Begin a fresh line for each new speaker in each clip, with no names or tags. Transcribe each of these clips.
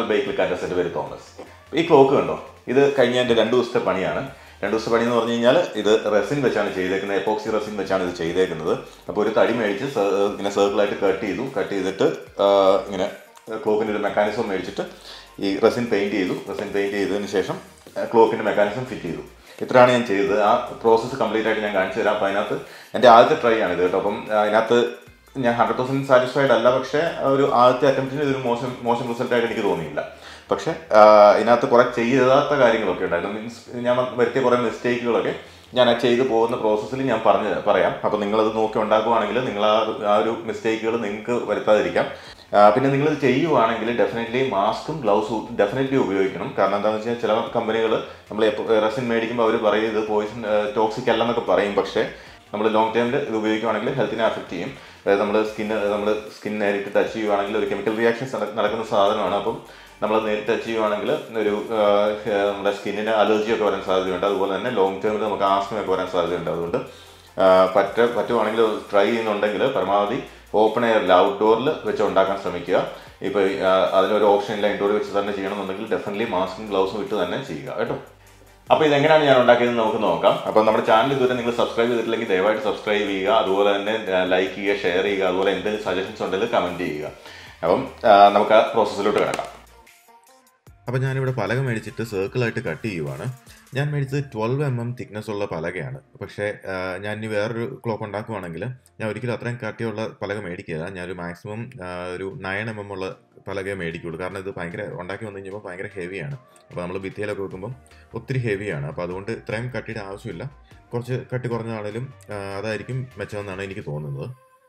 Channel by click and set പേര് Thomas. ഈ clock കണ്ടോ, ഇത് കഴിഞ്ഞ എൻ്റെ 2 ദിവസത്തെ പണിയാണ്. 2 ദിവസത്തെ പണി എന്ന് പറഞ്ഞു കഴിഞ്ഞാൽ ഇത് റെസിൻ വെച്ചാണ് ചെയ്തേക്കുന്നത്, എപ്പോക്സി റെസിൻ വെച്ചാണ് ഇത് ചെയ്തേക്കുന്നത്. അപ്പോൾ ഒരു തടി മേടിച്ച് ഇങ്ങനെ സർക്കിളായിട്ട് കട്ട് ചെയ്തിട്ട് ഇങ്ങനെ ക്ലോക്കിൻ്റെ ഒരു മെക്കാനിസം മേടിച്ചിട്ട് ഈ റെസിൻ പെയിൻറ്റ് ചെയ്തതിന് ശേഷം ക്ലോക്കിൻ്റെ മെക്കാനിസം ഫിറ്റ് ചെയ്തു. ഇത്രയാണ് ഞാൻ ചെയ്തത്. ആ പ്രോസസ്സ് കംപ്ലീറ്റ് ആയിട്ട് ഞാൻ കാണിച്ചു തരാം. അപ്പോൾ അതിനകത്ത് എൻ്റെ ആദ്യത്തെ ട്രൈ ആണിത് കേട്ടോ. അപ്പം അതിനകത്ത് ഞാൻ 100% സാറ്റിസ്ഫൈഡ് അല്ല, പക്ഷേ ഒരു ആദ്യത്തെ അറ്റംപ്റ്റിന് ഇതൊരു മോശം റിസൾട്ടായിട്ട് എനിക്ക് തോന്നിയില്ല. പക്ഷേ ഇതിനകത്ത് കുറേ ചെയ്താത്ത കാര്യങ്ങളൊക്കെ ഉണ്ടായിരുന്നു. മീൻസ് ഞാൻ വരുത്തിയ കുറേ മിസ്റ്റേക്കുകളൊക്കെ ഞാൻ ആ ചെയ്തു പോകുന്ന പ്രോസസ്സിൽ ഞാൻ പറയാം. അപ്പോൾ നിങ്ങളത് നോക്കി ഉണ്ടാക്കുകയാണെങ്കിൽ നിങ്ങൾ ആ ഒരു മിസ്റ്റേക്കുകൾ നിങ്ങൾക്ക് വരുത്താതിരിക്കാം. പിന്നെ നിങ്ങളിത് ചെയ്യുവാണെങ്കിൽ ഡെഫിനറ്റ്ലി മാസ്കും ഗ്ലൗസും ഡെഫിനറ്റ്ലി ഉപയോഗിക്കണം. കാരണം എന്താണെന്ന് വെച്ചാൽ ചില കമ്പനികൾ നമ്മൾ റെസിൻ മേടിക്കുമ്പോൾ അവർ പറയും ഇത് പോയിസൺ ടോക്സിക് അല്ലെന്നൊക്കെ പറയും. പക്ഷേ നമ്മൾ ലോങ് ടൈമിൽ ഇത് ഉപയോഗിക്കുകയാണെങ്കിൽ ഹെൽത്തിനെ അഫക്റ്റ് ചെയ്യും. അതായത് നമ്മൾ സ്കിൻ നേരിട്ട് ടച്ച് ചെയ്യുവാണെങ്കിൽ ഒരു കെമിക്കൽ റിയാക്ഷൻസ് നടക്കുന്ന സാധനമാണ്. അപ്പം നമ്മൾ നേരിട്ട് ടച്ച് ചെയ്യുവാണെങ്കിൽ നമ്മുടെ സ്കിന്നിന് അലർജിയൊക്കെ വരാൻ സാധ്യതയുണ്ട്. അതുപോലെ തന്നെ ലോങ് ടേമിൽ നമുക്ക് ആസ്മയൊക്കെ വരാൻ സാധ്യതയുണ്ട്. അതുകൊണ്ട് പറ്റുവാണെങ്കിൽ ട്രൈ ചെയ്യുന്നുണ്ടെങ്കിൽ പരമാവധി ഓപ്പൺ എയറിൽ ഔട്ട്ഡോറിൽ വെച്ച് ഉണ്ടാക്കാൻ ശ്രമിക്കുക. ഇപ്പോൾ അതിനൊരു ഓപ്ഷനില്ല, ഇൻഡോറിൽ വെച്ച് തന്നെ ചെയ്യണമെന്നുണ്ടെങ്കിൽ ഡെഫിനറ്റ്ലി മാസ്കും ഗ്ലൗസും ഇട്ട് തന്നെ ചെയ്യുക കേട്ടോ. അപ്പോൾ ഇതെങ്ങനെയാണ് ഞാൻ ഉണ്ടാക്കിയതെന്ന് നമുക്ക് നോക്കാം. അപ്പോൾ നമ്മുടെ ചാനൽ ഇതുവരെ നിങ്ങൾ സബ്സ്ക്രൈബ് ചെയ്തിട്ടില്ലെങ്കിൽ ദയവായിട്ട് സബ്സ്ക്രൈബ് ചെയ്യുക. അതുപോലെ തന്നെ ലൈക്ക് ചെയ്യുക, ഷെയർ ചെയ്യുക. അതുപോലെ എന്തെങ്കിലും സജഷൻസ് ഉണ്ടെങ്കിൽ കമൻറ്റ് ചെയ്യുക. അപ്പം നമുക്ക് ആ പ്രോസസ്സിലോട്ട് കിടക്കാം. അപ്പോൾ ഞാനിവിടെ പലക മേടിച്ചിട്ട് സർക്കിളായിട്ട് കട്ട് ചെയ്യുവാണ്. ഞാൻ മേടിച്ചത് 12 mm തിക്നെസ് ഉള്ള പലകയാണ്. പക്ഷേ ഞാൻ ഇനി വേറൊരു ക്ലോക്ക് ഉണ്ടാക്കുവാണെങ്കിൽ ഞാൻ ഒരിക്കലും അത്രയും കട്ടിയുള്ള പലക മേടിക്കില്ല. ഞാനൊരു മാക്സിമം ഒരു 9 mm ഉള്ള പലകയെ മേടിക്കുള്ളൂ. കാരണം ഇത് ഉണ്ടാക്കി വന്നു കഴിഞ്ഞപ്പോൾ ഭയങ്കര ഹെവിയാണ്. അപ്പോൾ നമ്മൾ ഭിത്തിയിലൊക്കെ വെക്കുമ്പം ഒത്തിരി ഹെവിയാണ്. അപ്പോൾ അതുകൊണ്ട് ഇത്രയും കട്ടിയുടെ ആവശ്യമില്ല. കുറച്ച് കട്ടി കുറഞ്ഞാണെങ്കിലും അതായിരിക്കും മെച്ചമെന്നാണ് എനിക്ക് തോന്നുന്നത്.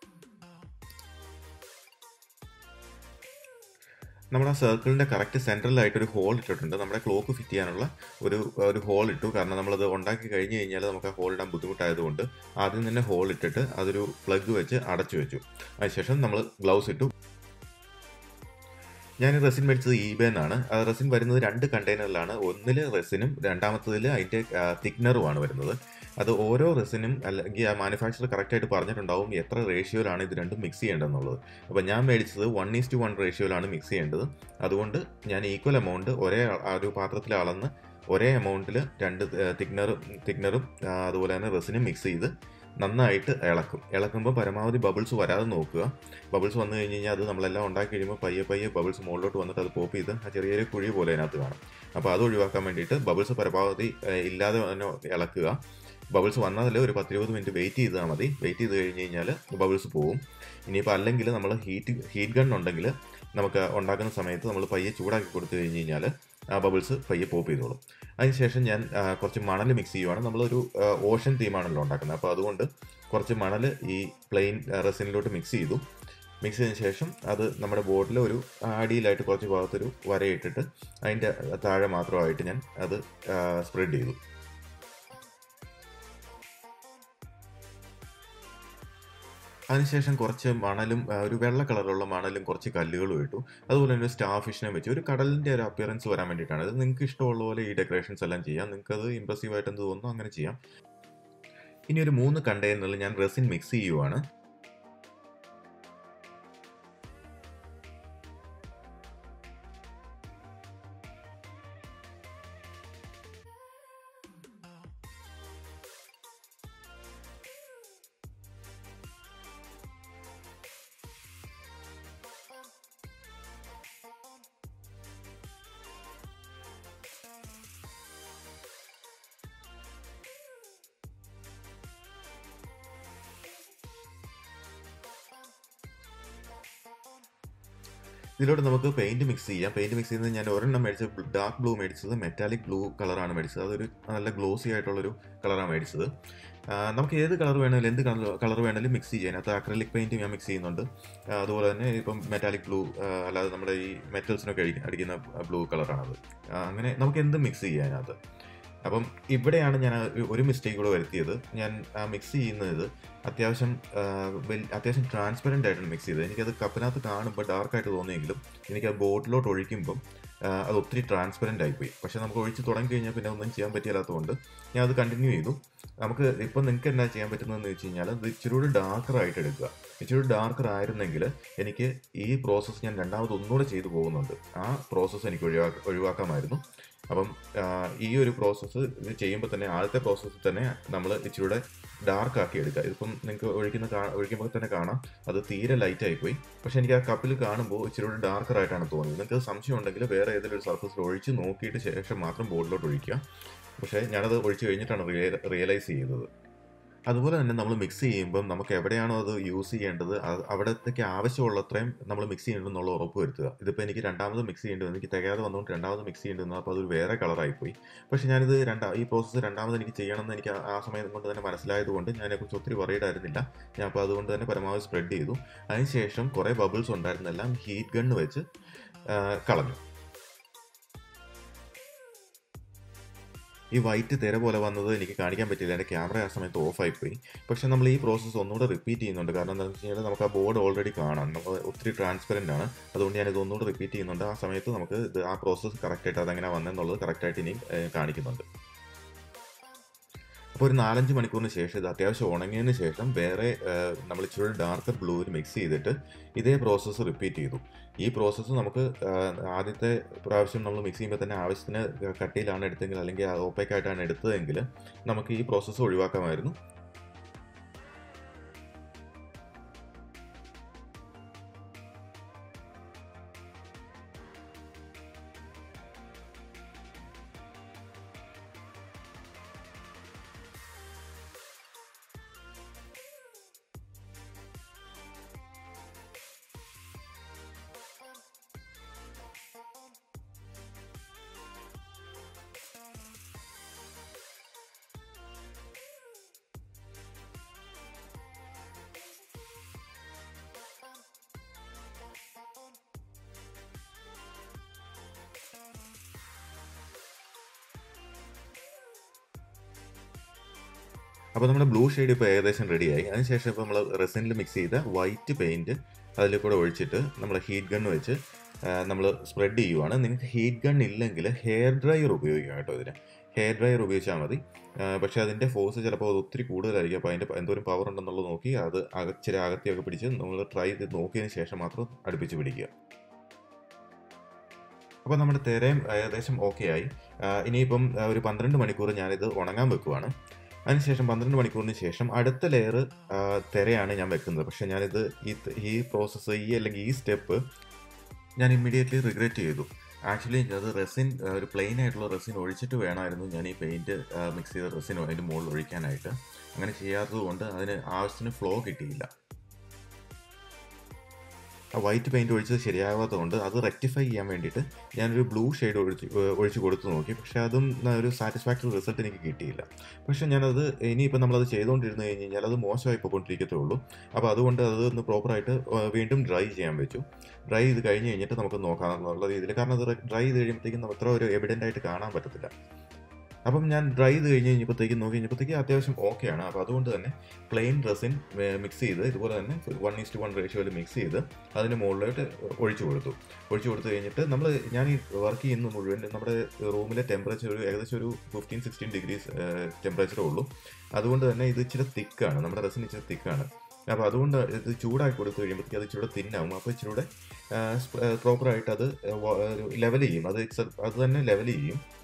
നമ്മുടെ ആ സർക്കിളിൻ്റെ കറക്റ്റ് സെൻട്രലായിട്ടൊരു ഹോൾ ഇട്ടിട്ടുണ്ട്. നമ്മുടെ ക്ലോക്ക് ഫിറ്റ് ചെയ്യാനുള്ള ഒരു ഹോൾ ഇട്ടു. കാരണം നമ്മളത് ഉണ്ടാക്കി കഴിഞ്ഞ് കഴിഞ്ഞാൽ നമുക്ക് ആ ഹോൾ ഇടാൻ ബുദ്ധിമുട്ടായതുകൊണ്ട് ആദ്യം തന്നെ ഹോൾ ഇട്ടിട്ട് അതൊരു പ്ലഗ് വെച്ച് അടച്ചു വെച്ചു. അതിനുശേഷം നമ്മൾ ഗ്ലൗസ് ഇട്ടു. ഞാൻ റെസിൻ മേടിച്ചത് ഈബേന്നാണ്. റെസിൻ വരുന്നത് 2 കണ്ടെയ്നറിലാണ്. ഒന്നിൽ റെസിനും രണ്ടാമത്തതിൽ അതിൻ്റെ തിക്നറുമാണ് വരുന്നത്. അത് ഓരോ റെസിനും അല്ലെങ്കിൽ ആ മാനുഫാക്ചർ കറക്റ്റായിട്ട് പറഞ്ഞിട്ടുണ്ടാവും എത്ര റേഷ്യോയിലാണ് ഇത് രണ്ടും മിക്സ് ചെയ്യേണ്ടതെന്നുള്ളത്. അപ്പോൾ ഞാൻ മേടിച്ചത് 1:1 റേഷ്യോയിലാണ് മിക്സ് ചെയ്യേണ്ടത്. അതുകൊണ്ട് ഞാൻ ഈക്വൽ എമൗണ്ട് ഒരു പാത്രത്തിൽ അളന്ന് ഒരേ എമൗണ്ടിൽ 2 തിക്നറും അതുപോലെ തന്നെ റെസിനും മിക്സ് ചെയ്ത് നന്നായിട്ട് ഇളക്കുമ്പോൾ പരമാവധി ബബിൾസ് വരാതെ നോക്കുക. ബബിൾസ് വന്നു കഴിഞ്ഞ് കഴിഞ്ഞാൽ അത് നമ്മളെല്ലാം ഉണ്ടാക്കി കഴിയുമ്പോൾ പയ്യെ ബബിൾസ് മുകളിലോട്ട് വന്നിട്ട് അത് പോപ്പ് ചെയ്ത് ആ ചെറിയൊരു കുഴി പോലെ അതിനകത്ത് കാണും. അപ്പോൾ അത് ഒഴിവാക്കാൻ വേണ്ടിയിട്ട് ബബിൾസ് പരമാവധി ഇല്ലാതെ തന്നെ ഇളക്കുക. ബബിൾസ് വന്നതിൽ ഒരു 10-20 മിനിറ്റ് വെയിറ്റ് ചെയ്താൽ മതി. വെയിറ്റ് ചെയ്ത് കഴിഞ്ഞ് കഴിഞ്ഞാൽ ബബിൾസ് പോവും. ഇനിയിപ്പോൾ അല്ലെങ്കിൽ നമ്മൾ ഹീറ്റ് ഗൺ ഉണ്ടെങ്കിൽ നമുക്ക് ഉണ്ടാക്കുന്ന സമയത്ത് നമ്മൾ പയ്യെ ചൂടാക്കി കൊടുത്തു കഴിഞ്ഞ് കഴിഞ്ഞാൽ ആ ബബിൾസ് പയ്യെ പോപ്പ് ചെയ്തോളും. അതിനുശേഷം ഞാൻ കുറച്ച് മണൽ മിക്സ് ചെയ്യുവാണ്. നമ്മളൊരു ഓഷൻ തീമാണല്ലോ ഉണ്ടാക്കുന്നത്. അപ്പോൾ അതുകൊണ്ട് കുറച്ച് മണൽ ഈ പ്ലെയിൻ റെസിനിലോട്ട് മിക്സ് ചെയ്തതിന് ശേഷം അത് നമ്മുടെ ബോർഡിൽ ഒരു അടിയിലായിട്ട് കുറച്ച് ഭാഗത്തൊരു വരയിട്ടിട്ട് അതിൻ്റെ താഴെ മാത്രമായിട്ട് ഞാൻ അത് സ്പ്രെഡ് ചെയ്തു. അതിനുശേഷം കുറച്ച് മണലും ഒരു വെള്ള കളറുള്ള മണലും കുറച്ച് കല്ലുകളും ഇട്ടു. അതുപോലെ തന്നെ ഒരു സ്റ്റാർ ഫിഷിനെ വെച്ച് ഒരു കടലിൻ്റെ ഒരു അപ്പിയറൻസ് വരാൻ വേണ്ടിയിട്ടാണ്. അത് നിങ്ങൾക്ക് ഇഷ്ടമുള്ള പോലെ ഈ ഡെക്കറേഷൻസ് എല്ലാം ചെയ്യാം. നിങ്ങൾക്കത് ഇമ്പ്രസീവായിട്ട് എന്ത് തോന്നുന്നു അങ്ങനെ ചെയ്യാം. ഇനി ഒരു 3 കണ്ടെയ്നറിൽ ഞാൻ റെസിൻ മിക്സ് ചെയ്യുവാണ്. ഇതിലോട്ട് നമുക്ക് പെയിൻറ്റ് മിക്സ് ചെയ്യാം. പെയിൻറ്റ് മിക്സ് ചെയ്യുന്നത് ഞാൻ ഒരെണ്ണം മേടിച്ചത് ഡാർക്ക് ബ്ലൂ മേടിച്ചത്, മെറ്റാലിക് ബ്ലൂ കളറാണ് മേടിച്ചത്. അതൊരു നല്ല ഗ്ലോസി ആയിട്ടുള്ളൊരു കളറാണ് മേടിച്ചത്. നമുക്ക് ഏത് കളർ വേണമെങ്കിലും എന്ത് കളർ വേണമെങ്കിലും മിക്സ് ചെയ്യാം. അതിനകത്ത് അക്രലിക് പെയിൻറ്റ് ഞാൻ മിക്സ് ചെയ്യുന്നുണ്ട്. അതുപോലെ തന്നെ ഇപ്പം മെറ്റാലിക് ബ്ലൂ അല്ലാതെ നമ്മുടെ ഈ മെറ്റൽസിനൊക്കെ അടിക്കുന്ന ബ്ലൂ കളറാണത്. അങ്ങനെ നമുക്ക് എന്തും മിക്സ് ചെയ്യാം അതിനകത്ത്. അപ്പം ഇവിടെയാണ് ഞാൻ ഒരു മിസ്റ്റേക്ക് കൂടെ വരുത്തിയത്. ഞാൻ മിക്സ് ചെയ്യുന്നത് അത്യാവശ്യം ട്രാൻസ്പെറൻ്റ് ആയിട്ടാണ് മിക്സ് ചെയ്തത്. എനിക്കത് കപ്പിനകത്ത് കാണുമ്പോൾ ഡാർക്കായിട്ട് തോന്നിയെങ്കിലും എനിക്ക് ആ ബോട്ടിലോട്ട് ഒഴിക്കുമ്പം അത് ഒത്തിരി ട്രാൻസ്പെറൻ്റ് ആയിപ്പോയി. പക്ഷേ നമുക്ക് ഒഴിച്ച് തുടങ്ങി കഴിഞ്ഞാൽ പിന്നെ ഒന്നും ചെയ്യാൻ പറ്റില്ലാത്തതുകൊണ്ട് ഞാൻ അത് കണ്ടിന്യൂ ചെയ്തു. നമുക്ക് ഇപ്പം നിങ്ങൾക്ക് എന്നാ ചെയ്യാൻ പറ്റുന്നതെന്ന് വെച്ച് കഴിഞ്ഞാൽ ഇത് ഇച്ചിരി കൂടി ഡാർക്കറായിട്ട് എടുക്കുക. ഇച്ചിരി കൂടി ഡാർക്കർ ആയിരുന്നെങ്കിൽ എനിക്ക് ഈ പ്രോസസ്സ് ഞാൻ ഒന്നുകൂടെ ചെയ്തു പോകുന്നുണ്ട്. ആ പ്രോസസ്സ് എനിക്ക് ഒഴിവാക്കാമായിരുന്നു. അപ്പം ഈ ഒരു പ്രോസസ്സ് ഇത് ചെയ്യുമ്പോൾ തന്നെ ആദ്യത്തെ പ്രോസസ്സിൽ തന്നെ നമ്മൾ ഇച്ചിരൂടെ ഡാർക്ക് ആക്കി എടുക്കുക. ഇതിപ്പം നിങ്ങൾക്ക് ഒഴിക്കുമ്പോൾ തന്നെ കാണാം അത് തീരെ ലൈറ്റ് ആയിപ്പോയി. പക്ഷേ എനിക്ക് ആ കപ്പിൽ കാണുമ്പോൾ ഇച്ചിരൂടെ ഡാർക്കർ ആയിട്ടാണ് തോന്നിയത്. നിങ്ങൾക്ക് സംശയം ഉണ്ടെങ്കിൽ വേറെ ഏതെങ്കിലും ഒരു സർഫസിൽ ഒഴിച്ച് നോക്കിയിട്ട് ശേഷം മാത്രം ബോർഡിലോട്ട് ഒഴിക്കുക. പക്ഷേ ഞാനത് ഒഴിച്ച് കഴിഞ്ഞിട്ടാണ് റിയലൈസ് ചെയ്തത്. അതുപോലെ തന്നെ നമ്മൾ മിക്സ് ചെയ്യുമ്പം നമുക്ക് എവിടെയാണോ അത് യൂസ് ചെയ്യേണ്ടത് അവിടത്തേക്ക് ആവശ്യമുള്ളത്രയും നമ്മൾ മിക്സ് ചെയ്യണമെന്നുള്ള ഉറപ്പ് വരുത്തുക. ഇതിപ്പോൾ എനിക്ക് രണ്ടാമത് മിക്സ് ചെയ്യേണ്ടി വന്നു, എനിക്ക് തികയാതെ വന്നുകൊണ്ട് രണ്ടാമത് മിക്സ് ചെയ്യേണ്ടി വന്നു. അപ്പോൾ അതൊരു വേറെ കളറായിപ്പോയി. പക്ഷേ ഞാനിത് ഈ പ്രോസസ്സ് രണ്ടാമത് എനിക്ക് ചെയ്യണമെന്ന് എനിക്ക് ആ സമയം കൊണ്ട് തന്നെ മനസ്സിലായതുകൊണ്ട് ഞാൻ അതിനെക്കുറിച്ച് ഒത്തിരി വറീഡ് ആയിരുന്നില്ല. ഞാൻ അപ്പോൾ അതുകൊണ്ട് തന്നെ പരമാവധി സ്പ്രെഡ് ചെയ്തു. അതിനുശേഷം കുറേ ബബിൾസ് ഉണ്ടായിരുന്നെല്ലാം ഹീറ്റ് ഗണ്ണ് വെച്ച് കളഞ്ഞു. ഈ വൈറ്റ് തിര പോലെ വന്നത് എനിക്ക് കാണിക്കാൻ പറ്റില്ല, എൻ്റെ ക്യാമറ ആ സമയത്ത് ഓഫായിപ്പോയി. പക്ഷേ നമ്മൾ ഈ പ്രോസസ്സ് ഒന്നുകൂടെ റിപ്പീറ്റ് ചെയ്യുന്നുണ്ട്. കാരണം എന്താണെന്ന് വെച്ച് കഴിഞ്ഞാൽ നമുക്ക് ആ ബോർഡ് ഓൾറെഡി കാണാം, നമ്മൾ ഒത്തിരി ട്രാൻസ്പെറൻ്റ് ആണ്. അതുകൊണ്ട് ഞാനിത് ഒന്നുകൂടെ റിപ്പീറ്റ് ചെയ്യുന്നുണ്ട്. ആ സമയത്ത് നമുക്ക് ആ പ്രോസസ്സ് കറക്റ്റായിട്ട് അതെങ്ങനെ വന്നെന്നുള്ളത് കറക്റ്റായിട്ട് ഇനി കാണിക്കുന്നുണ്ട്. അപ്പോൾ ഒരു 4-5 മണിക്കൂറിന് ശേഷം ഇത് അത്യാവശ്യം ഉണങ്ങിയതിന് ശേഷം വേറെ നമ്മൾ ഇച്ചിരി ഡാർക്കർ ബ്ലൂവിൽ മിക്സ് ചെയ്തിട്ട് ഇതേ പ്രോസസ്സ് റിപ്പീറ്റ് ചെയ്തു. ഈ പ്രോസസ്സ് നമുക്ക് ആദ്യത്തെ പ്രാവശ്യം നമ്മൾ മിക്സ് ചെയ്യുമ്പോൾ തന്നെ ആവശ്യത്തിന് കട്ടിയിലാണ് എടുത്തെങ്കിൽ അല്ലെങ്കിൽ ഓപ്പേക്കായിട്ടാണ് എടുത്തതെങ്കിൽ നമുക്ക് ഈ പ്രോസസ്സ് ഒഴിവാക്കാമായിരുന്നു. അപ്പോൾ നമ്മുടെ ബ്ലൂ ഷെയ്ഡ് ഇപ്പോൾ ഏകദേശം റെഡിയായി. അതിനുശേഷം ഇപ്പോൾ നമ്മൾ റെസിനിൽ മിക്സ് ചെയ്ത വൈറ്റ് പെയിൻറ്റ് അതിൽ കൂടെ ഒഴിച്ചിട്ട് നമ്മൾ ഹീറ്റ് ഗണ്ണ് വെച്ച് നമ്മൾ സ്പ്രെഡ് ചെയ്യുവാണ്. നിങ്ങൾക്ക് ഹീറ്റ് ഗൺ ഇല്ലെങ്കിൽ ഹെയർ ഡ്രയർ ഉപയോഗിക്കാം കേട്ടോ. ഇതിന് ഹെയർ ഡ്രയർ ഉപയോഗിച്ചാൽ മതി. പക്ഷേ അതിൻ്റെ ഫോഴ്സ് ചിലപ്പോൾ അത് ഒത്തിരി കൂടുതലായിരിക്കും. അപ്പോൾ അതിൻ്റെ എന്തോരം പവർ ഉണ്ടെന്നുള്ളത് നോക്കി അത് ഇച്ചിരി അകത്തിയൊക്കെ പിടിച്ച് നമ്മൾ ട്രൈ ചെയ്ത് നോക്കിയതിന് ശേഷം മാത്രം അടുപ്പിച്ച് പിടിക്കുക. അപ്പോൾ നമ്മുടെ തിരയും ഏകദേശം ഓക്കെ ആയി. ഇനിയിപ്പം ഒരു 12 മണിക്കൂർ ഞാനിത് ഉണങ്ങാൻ വെക്കുവാണ്. അതിനുശേഷം 12 മണിക്കൂറിന് ശേഷം അടുത്ത ലെയർ തിരയാണ് ഞാൻ വെക്കുന്നത്. പക്ഷേ ഞാനിത് ഈ പ്രോസസ്സ് അല്ലെങ്കിൽ ഈ സ്റ്റെപ്പ് ഞാൻ ഇമ്മീഡിയറ്റ്ലി റിഗ്രറ്റ് ചെയ്തു. ആക്ച്വലി അത് റെസിൻ ഒരു പ്ലെയിൻ ആയിട്ടുള്ള റെസിൻ ഒഴിച്ചിട്ട് വേണമായിരുന്നു ഞാൻ ഈ പെയിൻറ്റ് മിക്സ് ചെയ്ത റെസിൻ അതിൻ്റെ മുകളിൽ ഒഴിക്കാനായിട്ട്. അങ്ങനെ ചെയ്യാത്തത് കൊണ്ട് അതിന് ആവശ്യത്തിന് ഫ്ലോ കിട്ടിയില്ല. ആ വൈറ്റ് പെയിൻറ്റ് ഒഴിച്ചത് ശരിയാവാത്തതുകൊണ്ട് അത് റെക്ടിഫൈ ചെയ്യാൻ വേണ്ടിയിട്ട് ഞാനൊരു ബ്ലൂ ഷെയ്ഡ് ഒഴിച്ച് കൊടുത്തു നോക്കി. പക്ഷേ അതും ഒരു സാറ്റിസ്ഫാക്ടറി റിസൾട്ട് എനിക്ക് കിട്ടിയില്ല. പക്ഷേ ഞാനത് ഇനിയിപ്പോൾ നമ്മളത് ചെയ്തുകൊണ്ടിരുന്ന് കഴിഞ്ഞ് കഴിഞ്ഞാൽ അത് മോശമായി പോയിക്കൊണ്ടിരിക്കത്തേ ഉള്ളൂ. അപ്പോൾ അതുകൊണ്ട് അതൊന്ന് പ്രോപ്പറായിട്ട് വീണ്ടും ഡ്രൈ ചെയ്യാൻ വെച്ചു. ഡ്രൈ ചെയ്ത് കഴിഞ്ഞ് കഴിഞ്ഞിട്ട് നമുക്ക് നോക്കാമെന്നുള്ള രീതിയിൽ, കാരണം അത് ഡ്രൈ ചെയ്ത് കഴിയുമ്പോഴത്തേക്കും നമുക്ക് അത്ര ഒരു എവിഡൻ്റ് ആയിട്ട് കാണാൻ പറ്റത്തില്ല. അപ്പം ഞാൻ ഡ്രൈ ചെയ്ത് നോക്കി കഴിഞ്ഞപ്പോഴത്തേക്ക് അത്യാവശ്യം ഓക്കെയാണ്. അപ്പോൾ അതുകൊണ്ട് തന്നെ പ്ലെയിൻ റെസിൻ മിക്സ് ചെയ്ത് ഇതുപോലെ തന്നെ 1:1 റേഷ്യോയിൽ മിക്സ് ചെയ്ത് അതിന് മുകളിലോട്ട് ഒഴിച്ചു കൊടുത്തു കഴിഞ്ഞിട്ട് ഞാൻ ഈ വർക്ക് ചെയ്യുന്ന മുഴുവൻ നമ്മുടെ റൂമിലെ ടെമ്പറേച്ചർ ഏകദേശം ഒരു 15-16 ഡിഗ്രീസ് ടെമ്പറേച്ചറേ ഉള്ളൂ. അതുകൊണ്ട് തന്നെ ഇത് ഇച്ചിരി തിക്കാണ്, നമ്മുടെ റെസിൻ ഇച്ചിരി തിക്കാണ്. അപ്പോൾ അതുകൊണ്ട് ഇത് ചൂടാക്കി കൊടുത്തു കഴിയുമ്പോഴത്തേക്ക് അത് ഇച്ചിരി തിന്നാവും. അപ്പോൾ ഇച്ചിരി പ്രോപ്പറായിട്ട് അത് ലെവൽ ചെയ്യും, അത് തന്നെ ലെവൽ ചെയ്യും.